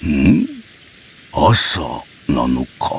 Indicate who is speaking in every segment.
Speaker 1: ん？朝なのか。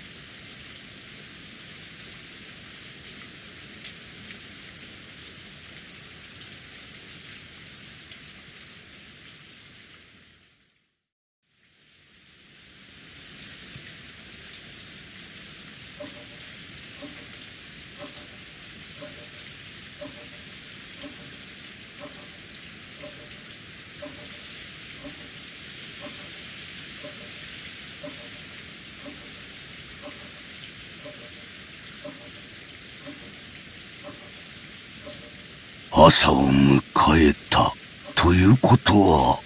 Speaker 1: 朝を迎えたということは、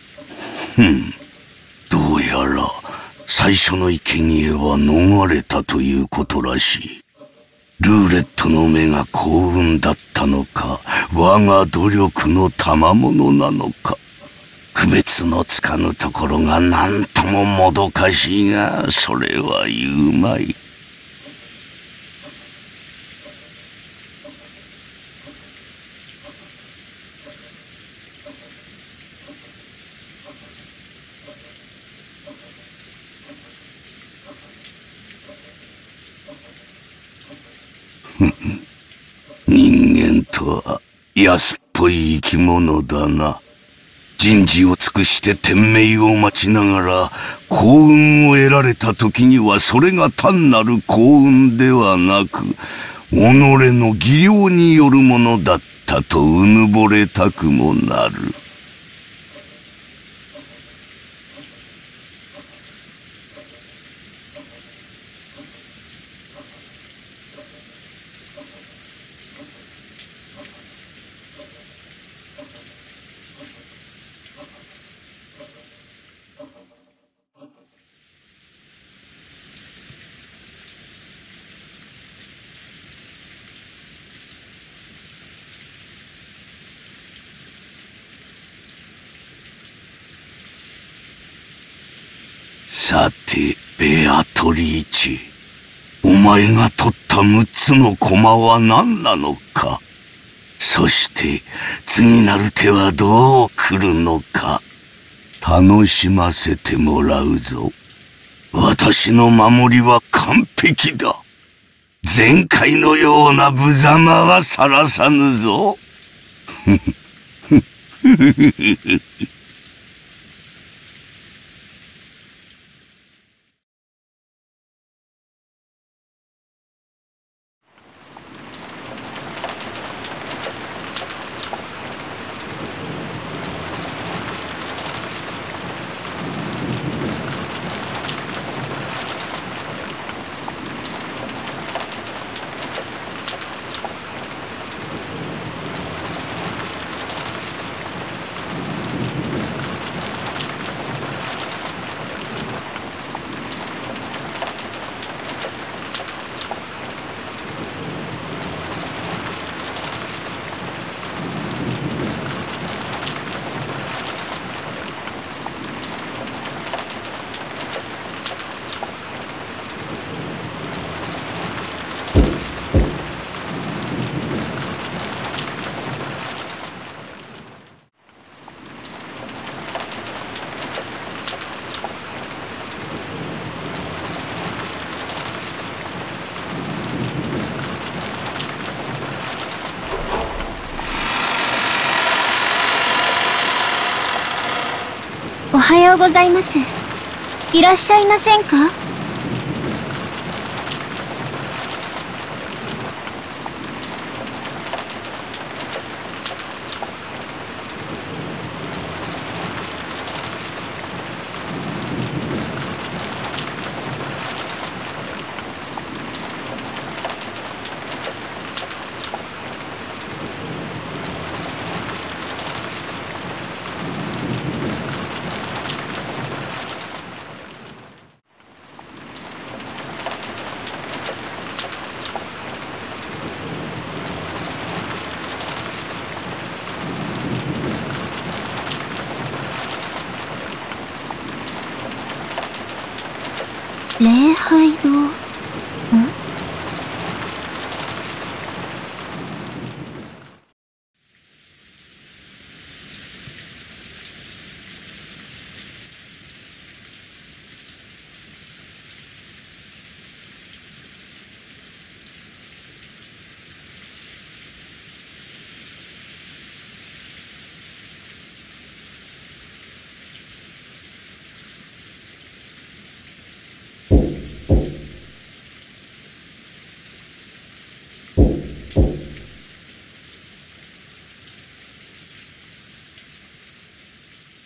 Speaker 1: どうやら最初の生贄は逃れたということらしい。ルーレットの目が幸運だったのか、我が努力の賜物なのか、区別のつかぬところが何とももどかしいが、それは言うまい。人間とは安っぽい生き物だな。人事を尽くして天命を待ちながら幸運を得られた時には、それが単なる幸運ではなく、己の技量によるものだったとうぬぼれたくもなる。さて、ベアトリーチェ、お前が取った6つの駒は何なのか。そして次なる手はどう来るのか。楽しませてもらうぞ。私の守りは完璧だ。前回のような無様はさらさぬぞ。
Speaker 2: おはようございます。いらっしゃいませんか？礼拝堂。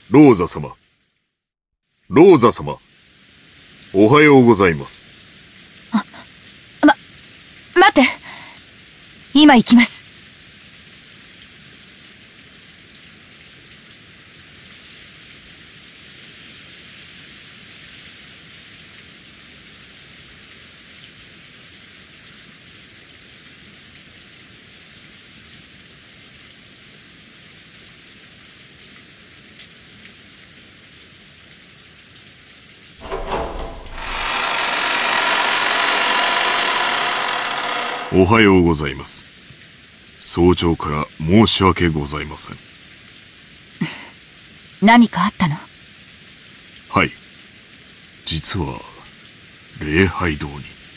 Speaker 3: ローザ様。ローザ様。おはようございます。
Speaker 4: 待って。今行きます。
Speaker 3: おはようございます。早朝から申し訳ございません。
Speaker 4: 何かあったの？
Speaker 3: はい。実は、礼拝堂に。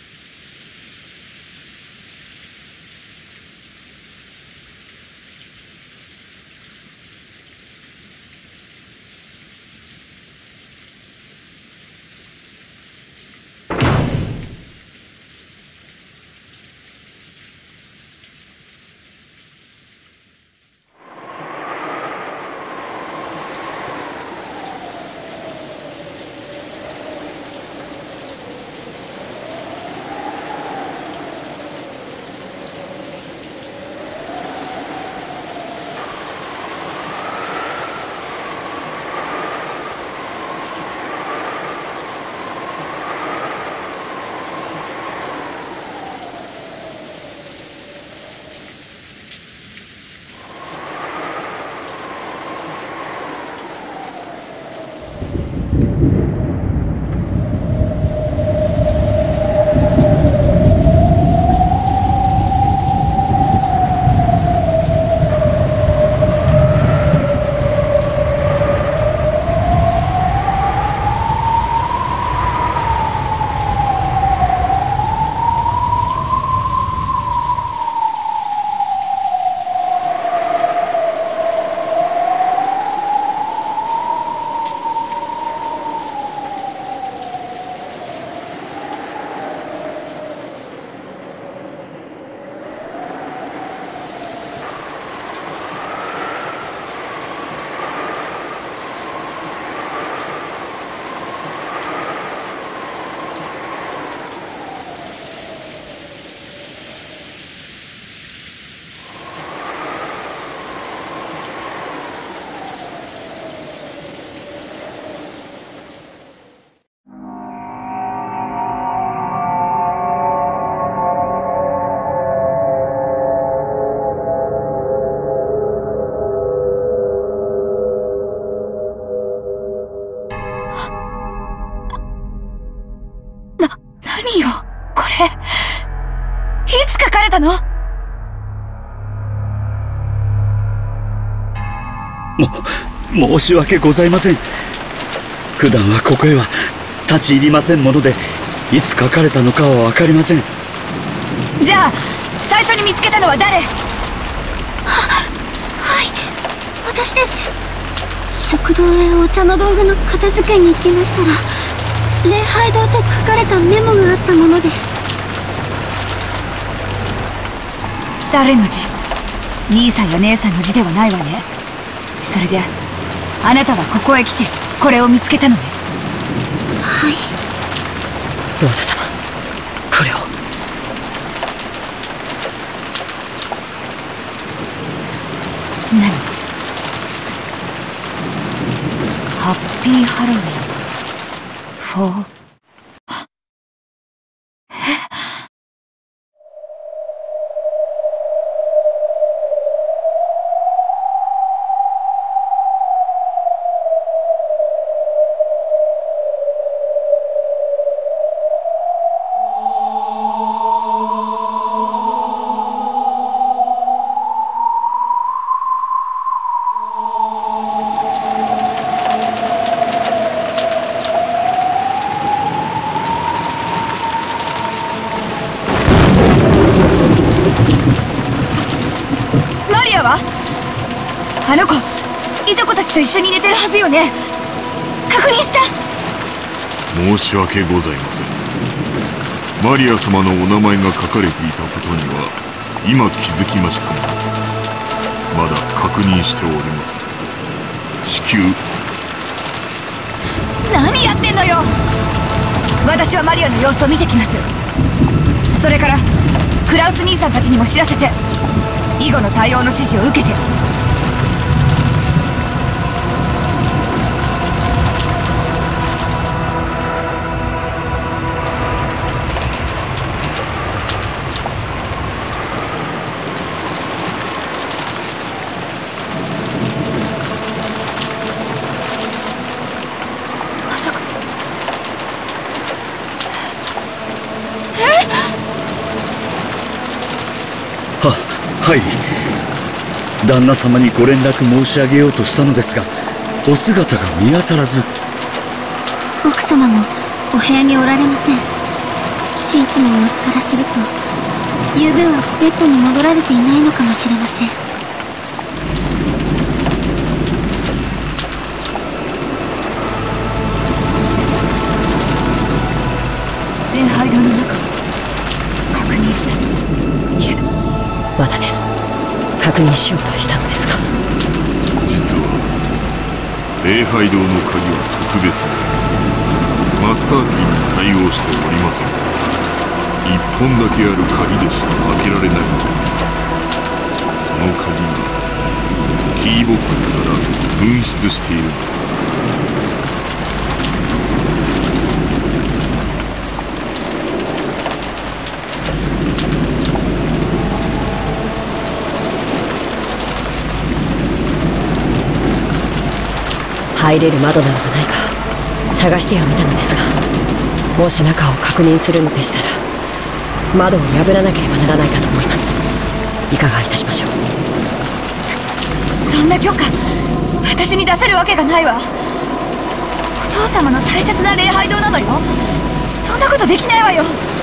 Speaker 4: 何よ、これ。いつ書かれたの？
Speaker 1: 申し訳ございません。普段はここへは立ち入りませんもので、いつ書かれたのかはわかりません。
Speaker 4: じゃあ、最初に見つけたのは誰？
Speaker 2: はい、私です。食堂へお茶の道具の片付けに行きましたら、礼拝堂と書かれたメモがあったもので。
Speaker 4: 誰の字？兄さんや姉さんの字ではないわね。それであなたはここへ来てこれを見つけたのね。
Speaker 2: はい。
Speaker 4: ローザ様、これを。何？ハッピーハロウィン4。あの子、いとこたちと一緒に寝てるはずよね。確認した。
Speaker 3: 申し訳ございません。マリア様のお名前が書かれていたことには今気づきましたが、まだ確認しておりません。至急
Speaker 4: 何やってんのよ。私はマリアの様子を見てきます。それからクラウス兄さんたちにも知らせて、以後の対応の指示を受けて。
Speaker 5: はい。旦那様にご連絡申し上げようとしたのですが、お姿が見当たらず。
Speaker 2: 奥様もお部屋におられません。シーツの様子からすると、昨夜はベッドに戻られていないのかもしれません。
Speaker 4: 礼拝堂の中確認した。
Speaker 6: いえ、まだです。確認しようとしたのですが。
Speaker 3: 実は礼拝堂の鍵は特別でマスターキーに対応しておりません。1本だけある鍵でしか開けられないのですが、その鍵がキーボックスから紛失しているのです。
Speaker 6: 入れる窓などがないか探してはみたのですが、もし中を確認するのでしたら窓を破らなければならないかと思います。いかがいたしましょう。
Speaker 4: そんな許可私に出せるわけがないわ。お父様の大切な礼拝堂なのよ。そんなことできないわよ。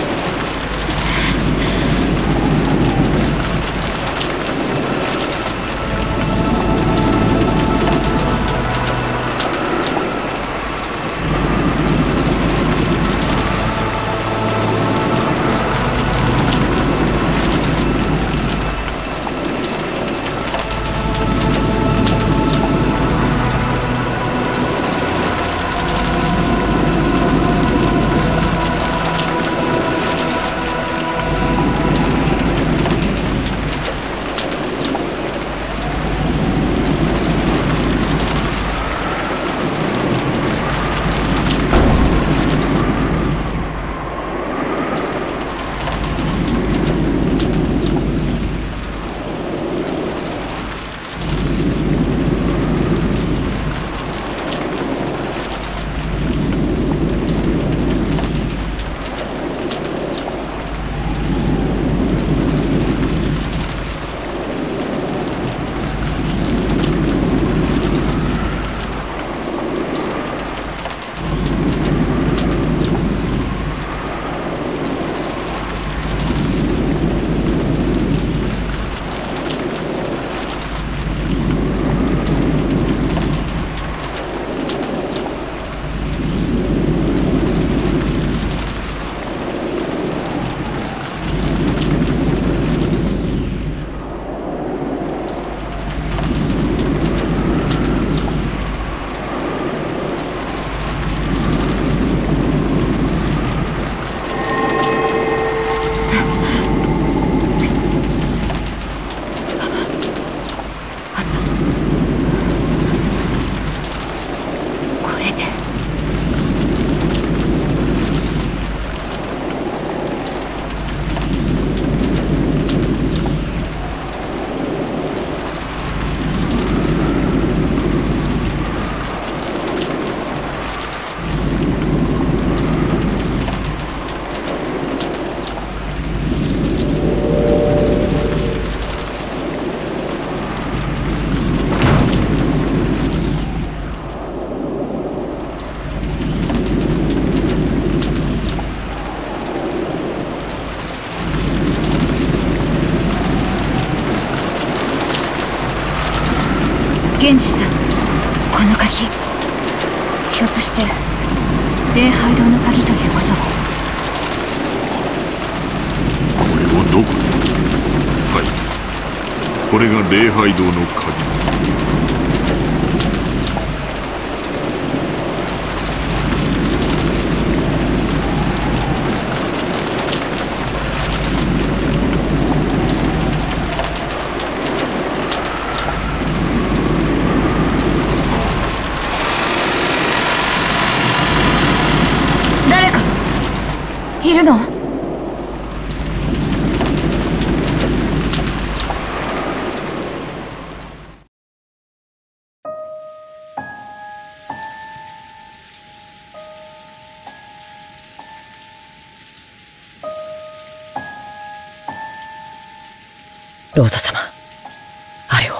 Speaker 4: 源氏さん、この鍵、ひょっとして礼拝堂の鍵ということを。
Speaker 3: これをどこで？はい、これが礼拝堂の鍵です。
Speaker 4: にいるの？
Speaker 6: ローザ様、あれを。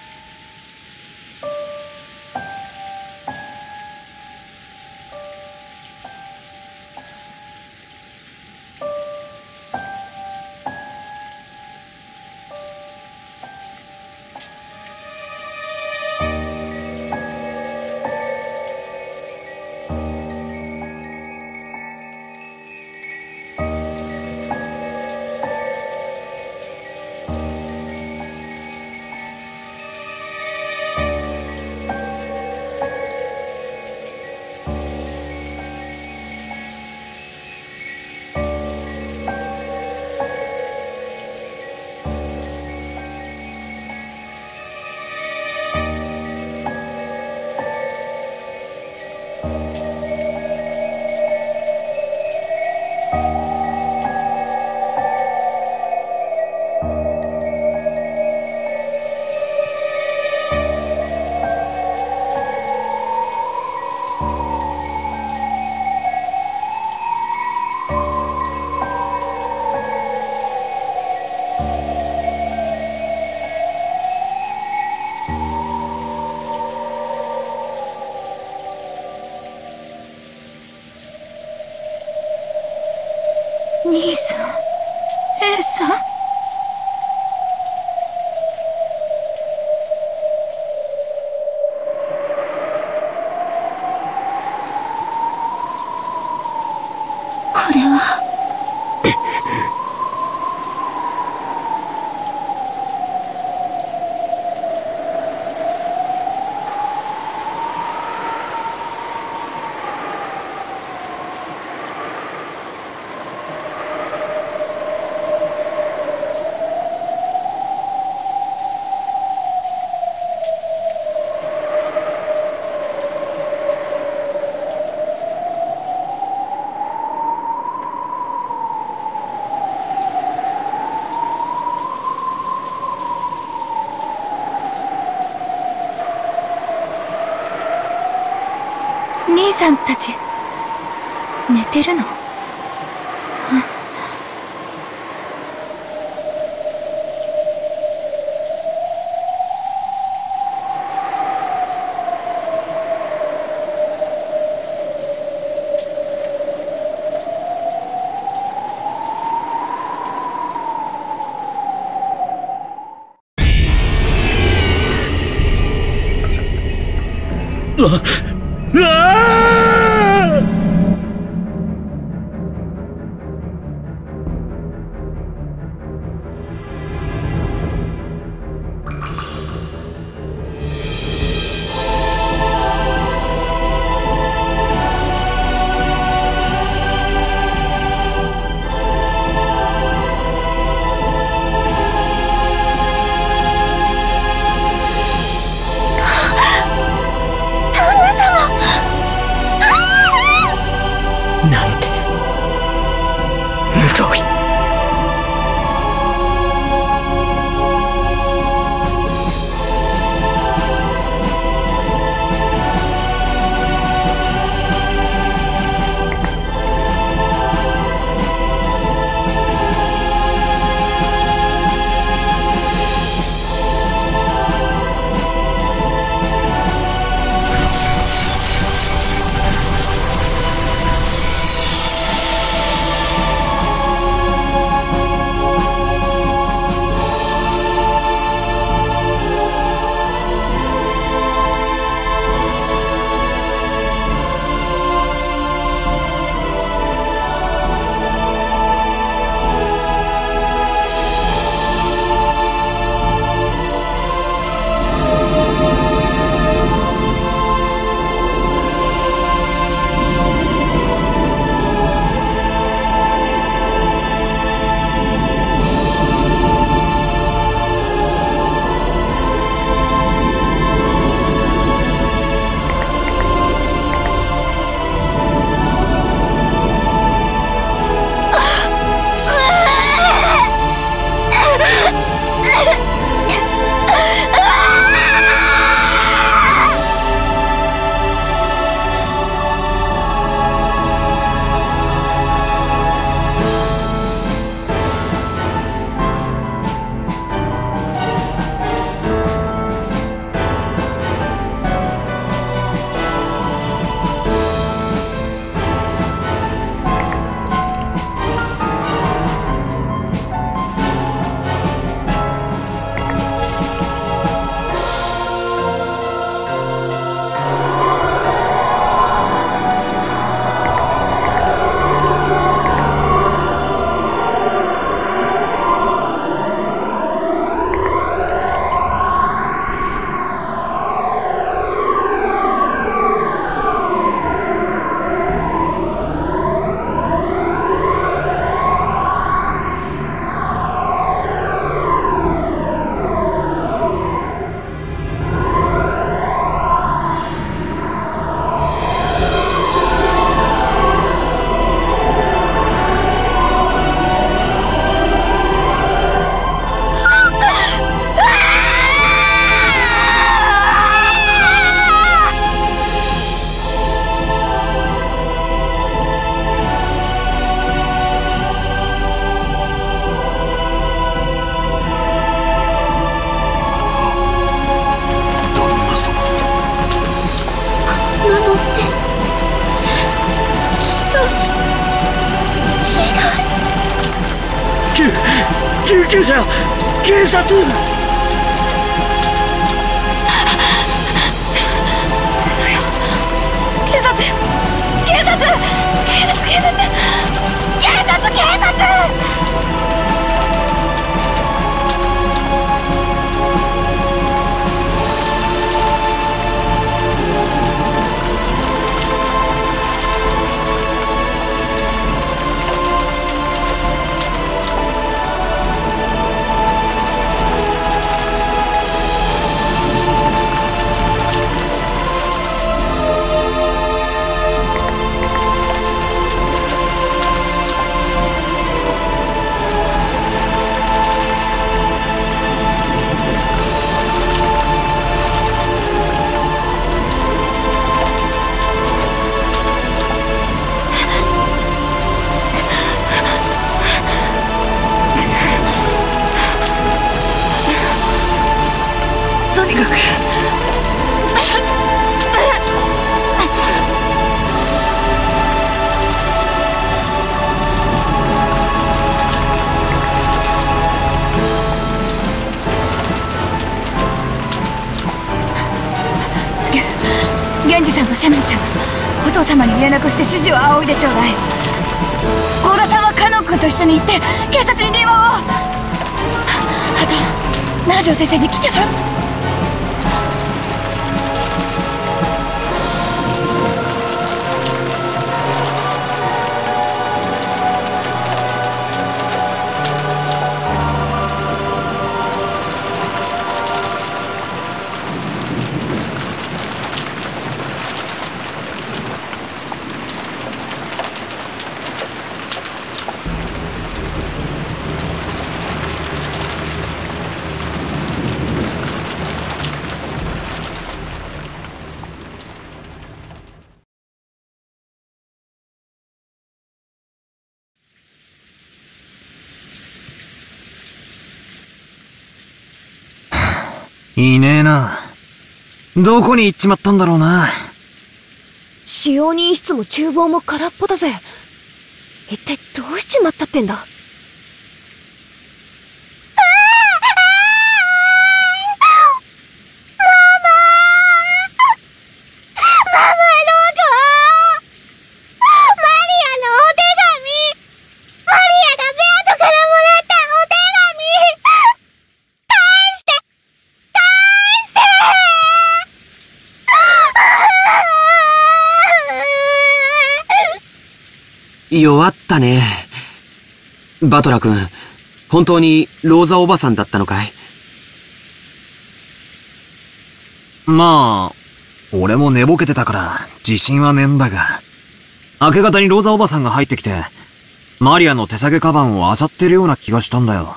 Speaker 4: 兄さん、Aさん。
Speaker 2: これは
Speaker 4: 兄さんたち寝てるの？
Speaker 2: あ
Speaker 5: 急じゃ。警察。
Speaker 4: 嘘よ。警察よ。警察。警察。警察。警察。警察。とにかく源氏さんとシャミンちゃん、お父様に連絡して指示を仰いでちょうだい。郷田さんはカノン君と一緒に行って警察に電話を。あとナージョ先生に来てもらう。
Speaker 7: いねえな。どこに行っちまったんだろうな。
Speaker 8: 使用人室も厨房も空っぽだぜ。一体どうしちまったってんだ。
Speaker 9: 弱ったね。バトラ君、本当にローザおばさんだったのかい？
Speaker 7: まあ、俺も寝ぼけてたから自信はねえんだが、明け方にローザおばさんが入ってきて、マリアの手提げカバンを漁ってるような気がしたんだよ。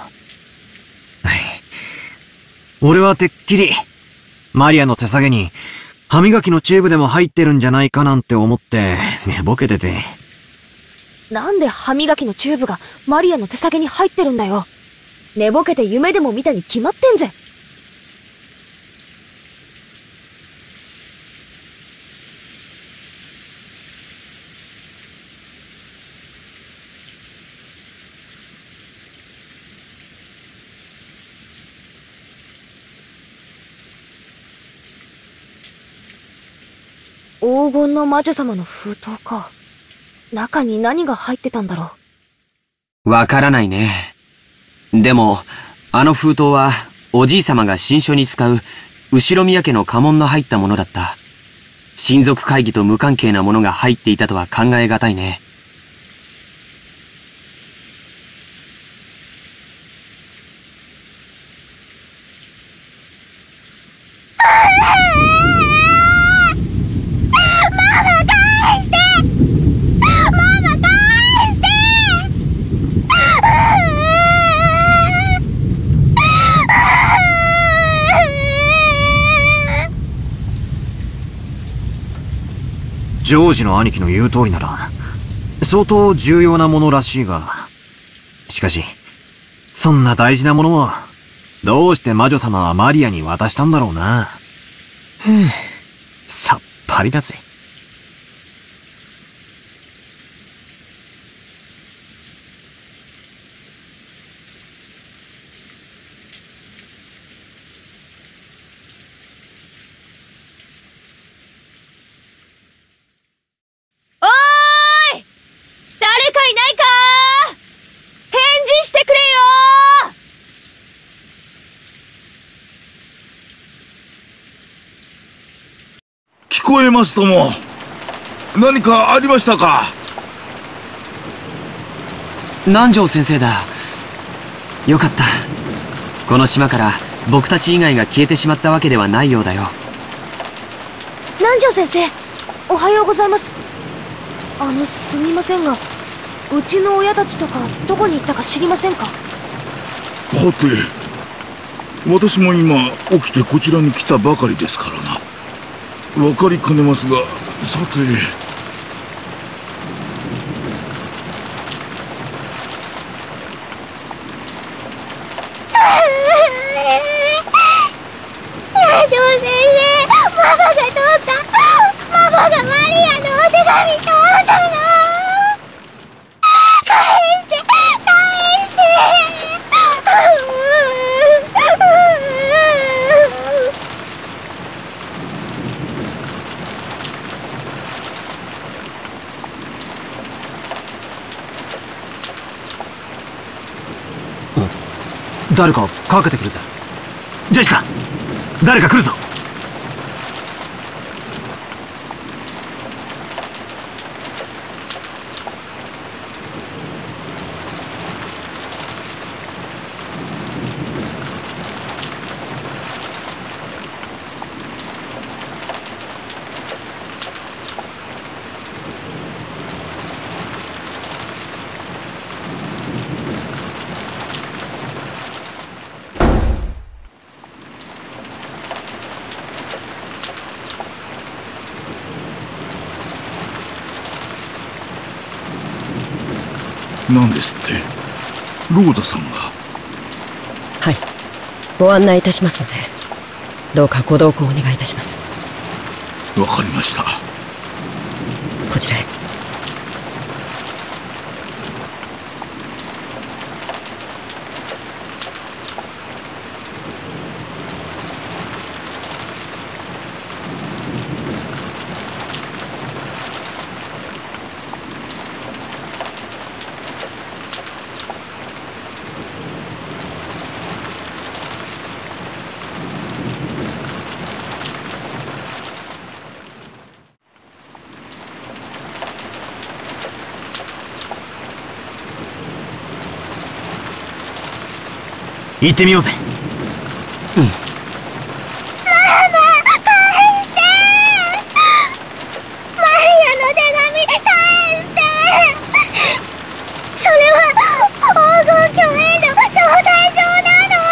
Speaker 7: 俺はてっきり、マリアの手提げに歯磨きのチューブでも入ってるんじゃないかなんて思って寝ぼけてて。
Speaker 8: なんで歯磨きのチューブがマリアの手提げに入ってるんだよ。寝ぼけて夢でも見たに決まってんぜ。黄金の魔女様の封筒か。中に何が入ってたんだろ
Speaker 9: う。わからないね。でも、あの封筒は、おじい様が新書に使う、後宮家の家紋の入ったものだった。親族会議と無関係なものが入っていたとは考えがたいね。
Speaker 7: ジョージの兄貴の言う通りなら、相当重要なものらしいが、しかし、そんな大事なものを、どうして魔女様はマリアに渡したんだろうな。さっぱりだぜ。
Speaker 10: こえますとも。何かありましたか？
Speaker 9: 南條先生だ。よかった。この島から僕たち以外が消えてしまったわけではないようだよ。
Speaker 8: 南條先生、おはようございます。すみませんが、うちの親たちとかどこに行ったか知りませんか？
Speaker 10: はて、私も今起きてこちらに来たばかりですからな。わかりかねますが、さて。
Speaker 2: 南條先生、ママが通った。ママがマリアのお手紙通ったの。返して、返して。
Speaker 7: 誰かかけてくるぜ。ジェシカ、誰か来るぞ。
Speaker 10: 何ですって？ローザさんが？
Speaker 6: はい、ご案内いたしますので、どうかご同行お願いいたします。
Speaker 10: わかりました。
Speaker 6: こちらへ。
Speaker 7: 行ってみようぜ。
Speaker 2: ママ、返して。マリアの手紙返して。それは黄金鏡への招待状なの。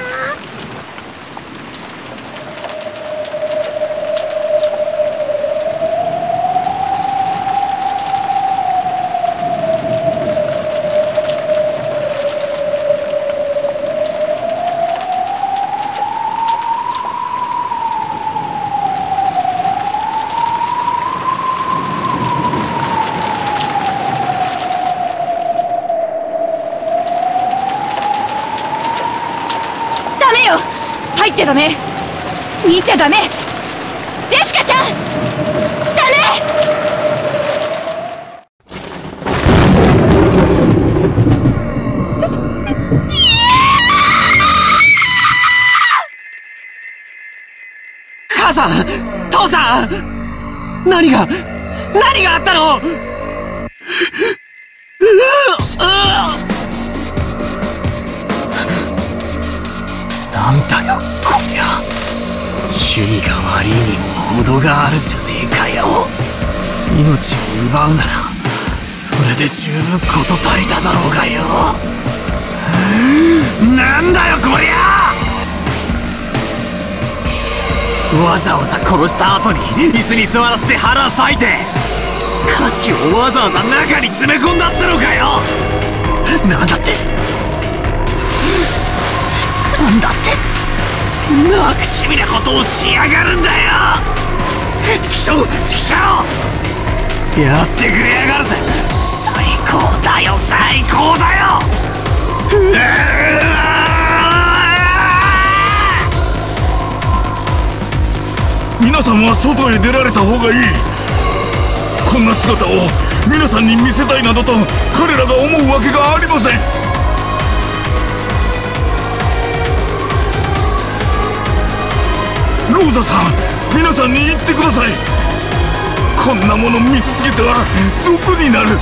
Speaker 4: 入っちゃダメ、見ちゃダメ、ジェシカちゃんダメ。
Speaker 9: 母さん、父さん、何があったの？
Speaker 7: なんだよこりゃ。趣味が悪いにも程があるじゃねえかよ。命を奪うならそれで十分事足りただろうがよ。なんだよこりゃ。わざわざ殺した後に椅子に座らせて腹裂いて、菓子をわざわざ中に詰め込んだってのかよ。なんだって、なんだって、そんな悪趣味なことをしやがるんだよ。チキショウチキショウ、やってくれやがるぜ。最高だよ最高だよ。
Speaker 10: 皆さんは外へ出られた方がいい。こんな姿を皆さんに見せたいなどと彼らが思うわけがありません。ローザさん、皆さんに言ってください。 こんなもの見続けてはどこになる。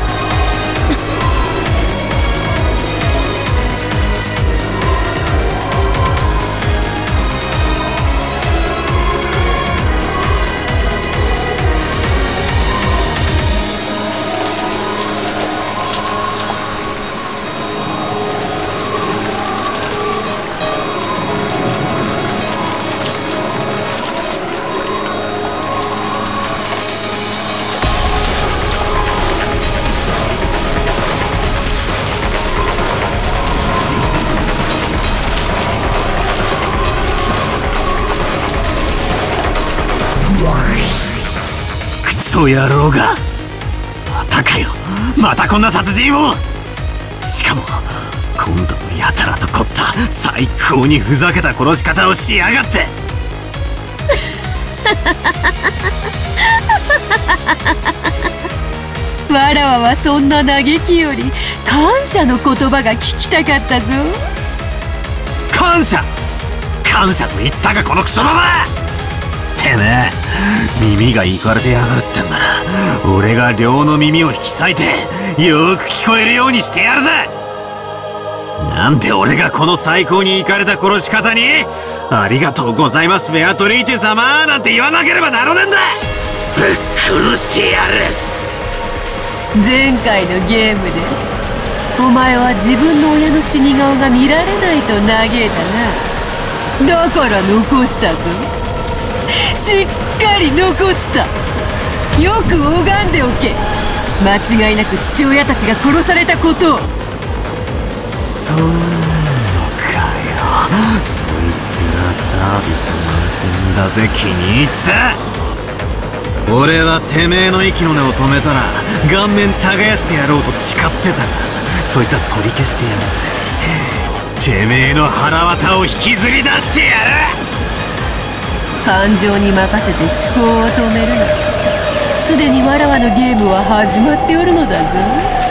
Speaker 7: クソ野郎が、またかよ、またこんな殺人を。しかも今度もやたらと凝った最高にふざけた殺し方をしやがって。
Speaker 11: わらわはそんな嘆きより感謝の言葉が聞きたかったぞ。
Speaker 7: 感謝と言ったかこのクソババア。てめえ耳がいかれてやがるってんなら、俺が両の耳を引き裂いてよく聞こえるようにしてやるぜ。なんで俺がこの最高にいかれた殺し方にありがとうございますベアトリーチェ様なんて言わなければならねえんだ。ぶっ殺してやる。
Speaker 11: 前回のゲームでお前は自分の親の死に顔が見られないと嘆いたな。だから残したぞ。しっかり残した。よく拝んでおけ。間違いなく父親たちが殺されたことを。
Speaker 7: そうかよ、そいつはサービス満点だぜ。気に入った。俺はてめえの息の根を止めたら顔面耕してやろうと誓ってたが、そいつは取り消してやるぜ。てめえの腹渡を引きずり出してやる。
Speaker 11: 感情に任せて思考を止めるな。すでにわらわのゲームは始まっておるのだぞ。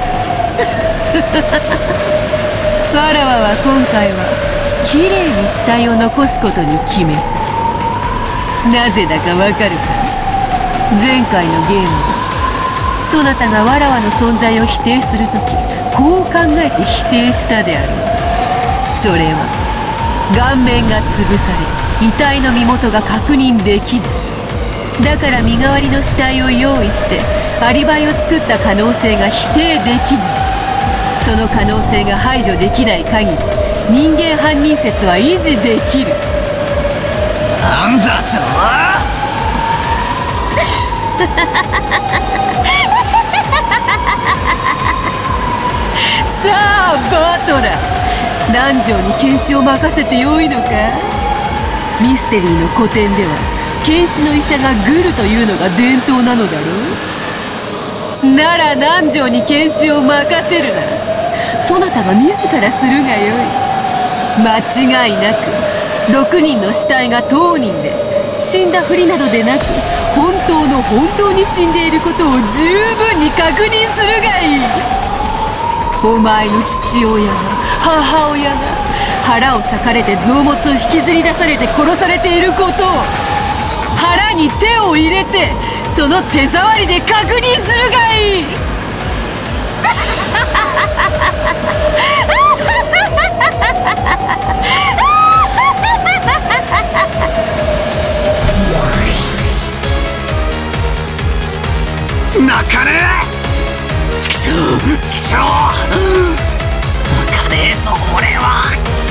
Speaker 11: わらわは今回はきれいに死体を残すことに決めた。なぜだかわかるか。前回のゲームでそなたがわらわの存在を否定するとき、こう考えて否定したである。それは顔面が潰され遺体の身元が確認できない。だから身代わりの死体を用意してアリバイを作った可能性が否定できない。その可能性が排除できない限り人間犯人説は維持できる。
Speaker 7: なんだと。
Speaker 11: さあバトラー、南條に検視を任せてよいのか。ミステリーの古典では検視の医者がグルというのが伝統なのだろう。なら南條に検視を任せるならそなたが自らするがよい。間違いなく6人の死体が当人で、死んだふりなどでなく本当に死んでいることを十分に確認するがいい。お前の父親が母親が腹を裂かれて臓物を引きずり出されて殺されていることを腹に手を入れてその手触りで確認するがいい。
Speaker 7: 泣かねえ。チキショーチキショー、泣かねえぞ俺は。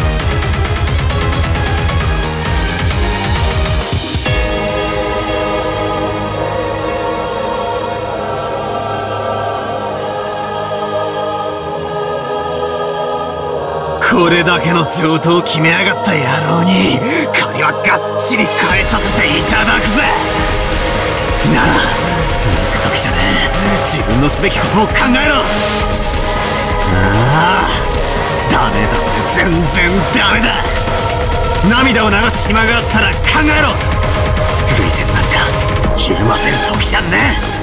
Speaker 7: これだけの上等を決めやがった野郎に借りはがっちり返させていただくぜ。なら行く時じゃねえ。自分のすべきことを考えろ。ああダメだぜ、全然ダメだ。涙を流す暇があったら考えろ。涙腺なんかひるませる時じゃねえ。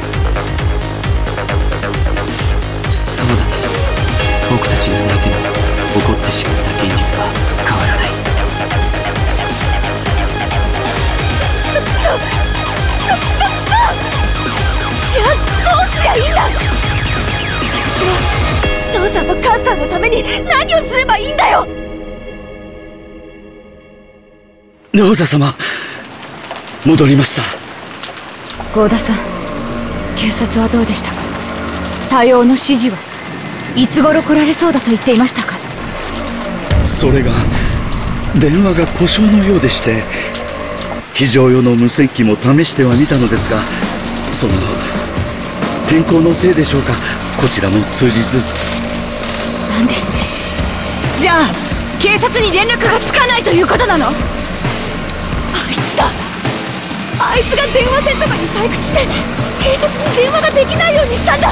Speaker 9: そうだね、僕たちが泣いても起こってしまった現実は変わらない。
Speaker 8: じゃあどうすりゃいいんだ。私は父さんと母さんのために何をすればいいんだよ。
Speaker 5: ローザ様、戻りました。
Speaker 4: 郷田さん、警察はどうでしたか。対応の指示はいつ頃来られそうだと言っていましたか。
Speaker 5: それが電話が故障のようでして、非常用の無線機も試してはみたのですが、その天候のせいでしょうか、こちらも通じず。
Speaker 4: なんですって。じゃあ警察に連絡がつかないということなの。あいつだ。あいつが電話線とかに細工して警察に電話ができないようにしたんだ。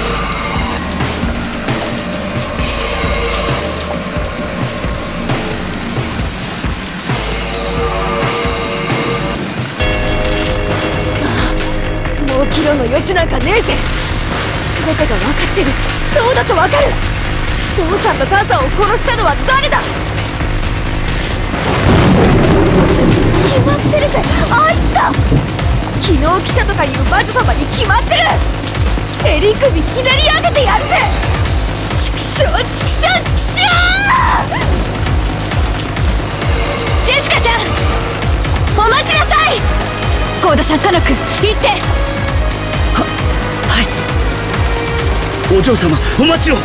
Speaker 8: もうキロの余地なんかねえぜ。全てが分かってる。そうだと分かる。父さんと母さんを殺したのは誰だ。決まってるぜ、あいつだ。昨日来たとかいう魔女様に決まってる。襟首ひねり上げてやるぜ。チクショーチクショーチクショー。ジェシカちゃん、お待ちなさい。郷田さん、カノク行って。
Speaker 5: お嬢様、お待ちを。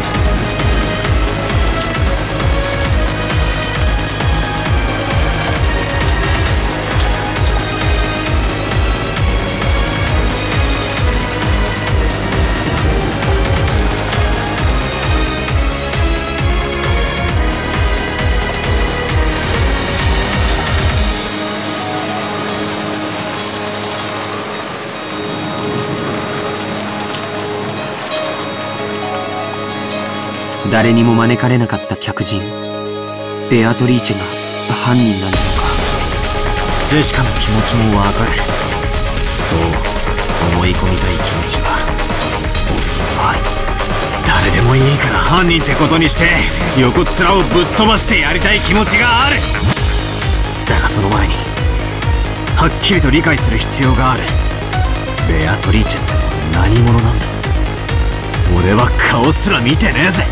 Speaker 9: 誰にも招かれなかった客人ベアトリーチェが犯人なのか。
Speaker 7: ジェシカの気持ちもわかる。そう思い込みたい気持ちは俺にもある。誰でもいいから犯人ってことにして横っ面をぶっ飛ばしてやりたい気持ちがある。だがその前にはっきりと理解する必要がある。ベアトリーチェって何者なんだ。俺は顔すら見てねえぜ。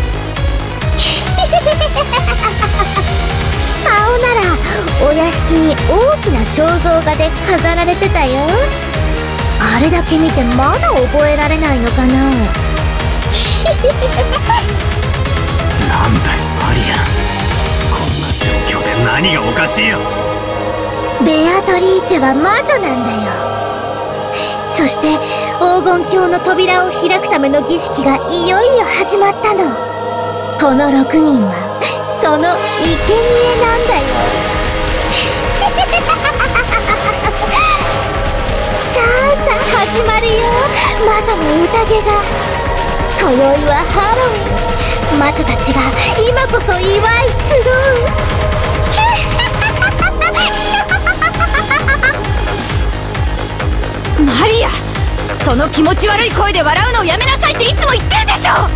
Speaker 12: 顔ならお屋敷に大きな肖像画で飾られてたよ。あれだけ見てまだ覚えられないのかな。なんだよ
Speaker 7: マリア、こんな状況で何がおかしいよ。
Speaker 12: ベアトリーチェは魔女なんだよ。そして黄金鏡の扉を開くための儀式がいよいよ始まったの。この6人はその生贄なんだよ。さあさあ始まるよ、魔女の宴が。今宵はハロウィン。魔女たちが今こそ祝い集
Speaker 4: う。マリア、その気持ち悪い声で笑うのをやめなさいっていつも言ってるでしょ。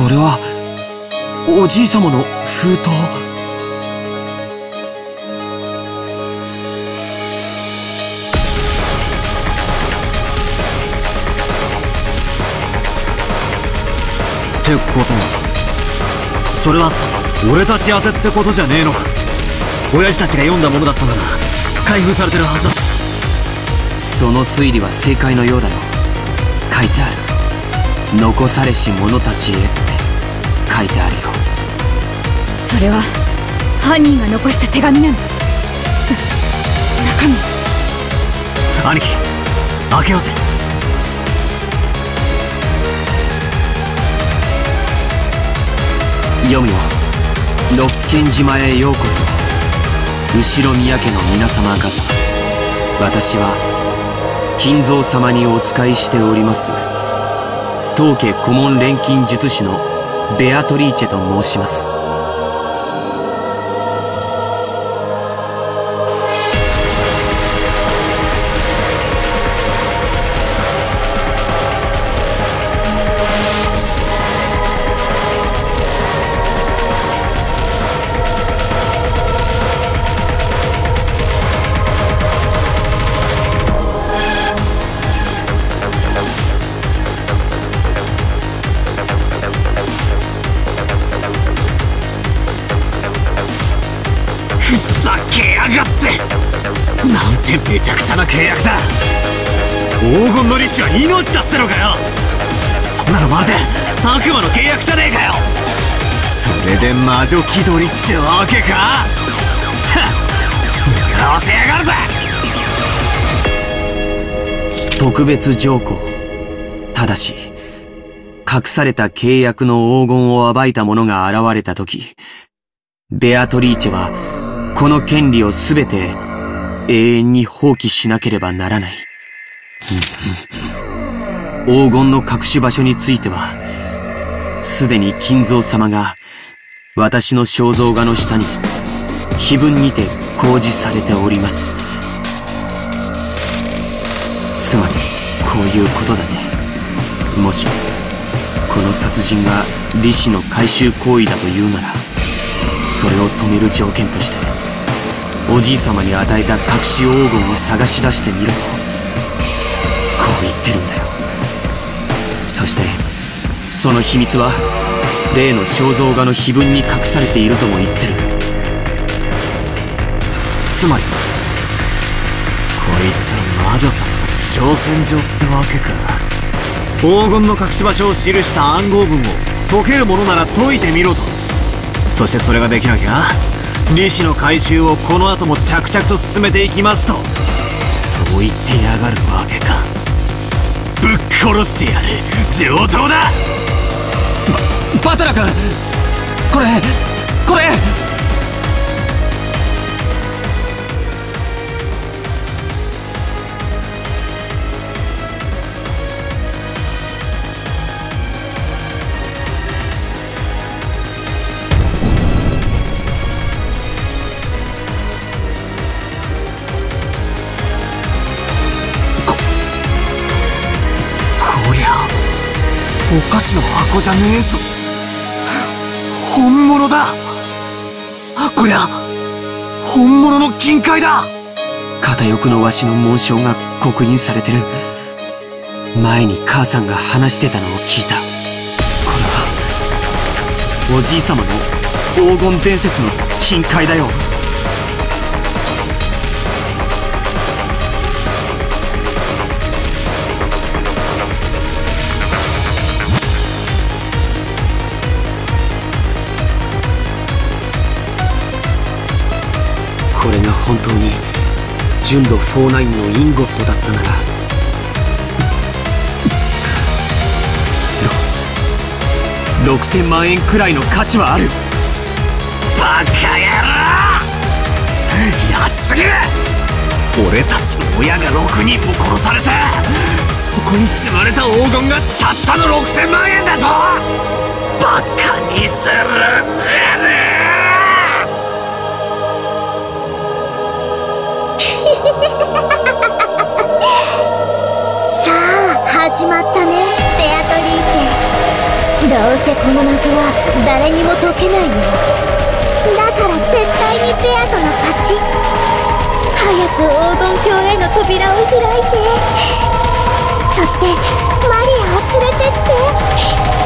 Speaker 9: これはおじい様の封筒。
Speaker 7: ってことは、それは俺たち宛てってことじゃねえのか。親父たちが読んだものだったなら開封されてるはずだぜ。
Speaker 9: その推理は正解のようだよ。書いてある。残されし者たちへって書いてあるよ。
Speaker 4: それは犯人が残した手紙なの。中身。
Speaker 7: 兄貴、開けようぜ。
Speaker 9: 読むよ。六軒島へようこそ。後宮家の皆様方、私は金蔵様にお仕えしております当家顧問錬金術師のベアトリーチェと申します。
Speaker 7: ふざけやがって。なんてめちゃくちゃな契約だ。黄金の利子は命だってのかよ。そんなのまるで悪魔の契約じゃねえかよ。それで魔女気取りってわけか。向かわせやがるぜ。
Speaker 9: 特別条項。ただし隠された契約の黄金を暴いた者が現れた時、ベアトリーチェはこの権利をすべて永遠に放棄しなければならない。黄金の隠し場所については、すでに金蔵様が私の肖像画の下に碑文にて公示されております。つまりこういうことだね。もしこの殺人が利子の回収行為だというなら、それを止める条件としておじい様に与えた隠し黄金を探し出してみろと、こう言ってるんだよ。そしてその秘密は例の肖像画の碑文に隠されているとも言ってる。
Speaker 7: つまりこいつは魔女様の挑戦状ってわけか。黄金の隠し場所を記した暗号文を解けるものなら解いてみろと。そしてそれができなきゃ利子の回収をこの後も着々と進めていきますと、そう言ってやがるわけか。ぶっ殺してやる上等だ。
Speaker 9: バトラ君、これ
Speaker 7: お菓子の箱じゃねえぞ。本物だ。こりゃ本物の金塊だ。
Speaker 9: 片翼のわしの紋章が刻印されてる。前に母さんが話してたのを聞いた。これはおじい様の黄金伝説の金塊だよ。これが本当に純度49のインゴットだったなら、6000万円くらいの価値はある。
Speaker 7: バカ野郎、安すぎる。俺たちの親が6人も殺されて、そこに積まれた黄金がたったの6000万円だと。バカにするんじゃねえ。
Speaker 12: さあ始まったね、ベアトリーチェ。どうせこの謎は誰にも解けないよ。だから絶対にベアとの勝ち。早く黄金鏡への扉を開いて、そしてマリアを連れてって。